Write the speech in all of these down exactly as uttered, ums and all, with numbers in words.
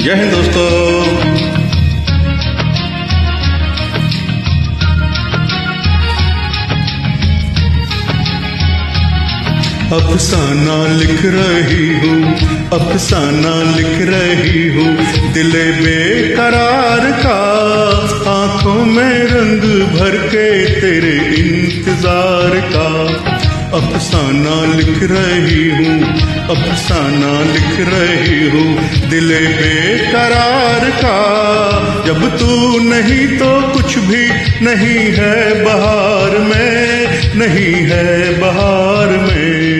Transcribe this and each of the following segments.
जय हिंद दोस्तों। अफसाना लिख रही हूँ, अफसाना लिख रही हूँ, दिले बेकरार का, आंखों में रंग भर के तेरे इंतजार का। अफसाना लिख रही हूँ, अफसाना लिख रही हूँ, दिले बेकरार का। जब तू नहीं तो कुछ भी नहीं है बहार में, नहीं है बहार में।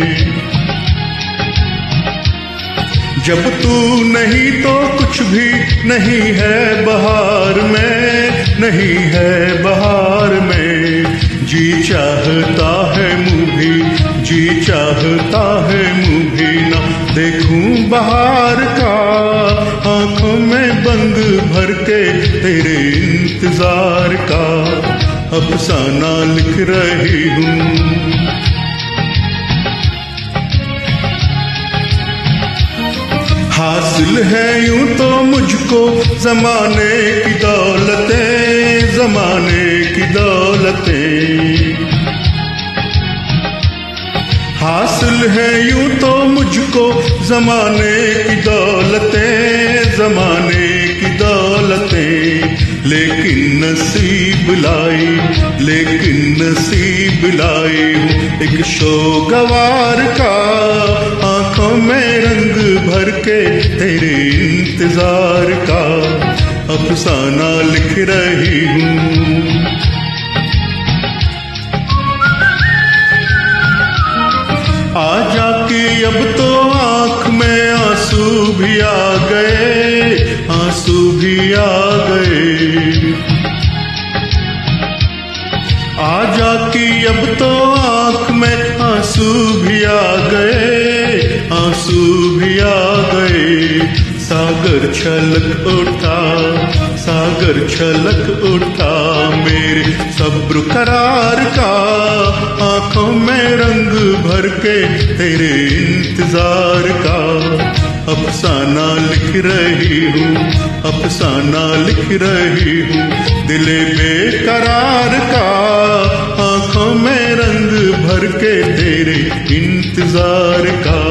जब तू नहीं तो कुछ भी नहीं है बहार में, नहीं है बहार में। जी चाहता है मुँह भी, जी चाहता है मुँह भी ना देखूं बहार का, आंखों में बंग भर के तेरे इंतजार का। अफसाना लिख रही हूँ। हासिल है यूं तो मुझको ज़माने की दौलतें, ज़माने की दौलतें। हासिल है यूं तो मुझको ज़माने की दौलतें, ज़माने की दौलतें। लेकिन नसीब लाई, लेकिन नसीब लाई हूँ एक शोगवार का, आंखों में रंग भर के तेरे इंतजार का। अफसाना लिख रही हूँ। आजा कि अब तो आँख में आंसू भी आ गए, आंसू भी आ गए। आजा कि अब तो आँख में आंसू भी आ गए, आंसू भी आ गए। सागर छलक उठा, सागर छलक उठा मेरे सब्र करार का, आंखों में रंग भर के तेरे इंतजार का। अफसाना लिख रही हूँ, अफसाना लिख रही हूँ, दिले बेकरार का, आंखों में रंग भर के तेरे इंतजार का।